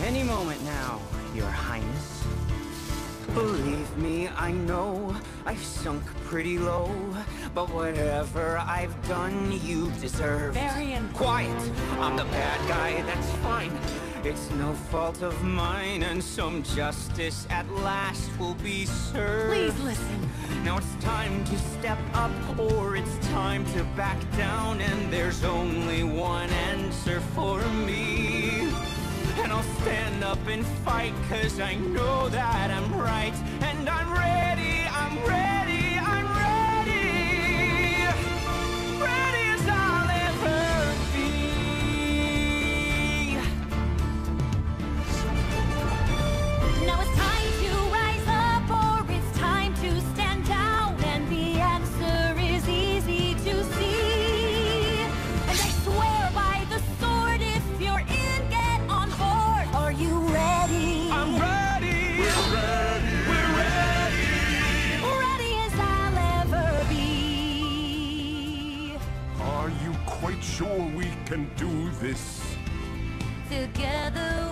Any moment now, Your Highness. Believe me, I know I've sunk pretty low, but whatever I've done, you deserve. Varian. Quiet! I'm the bad guy, that's fine. It's no fault of mine, and some justice at last will be served. Please listen. Now it's time to step up, or it's time to back down, and there's only one answer for me. And I'll stand up and fight, 'cause I know that I'm right. And I'm ready, I'm ready, I'm ready. Ready as I'll ever be. Now it's time to rise up, or it's time to stand down. And the answer is easy to see. And I swear by the sword, if you're in, get on board. Are you ready? I'm ready. We're ready. We're ready. Ready as I'll ever be. Are you quite sure we can do this? Together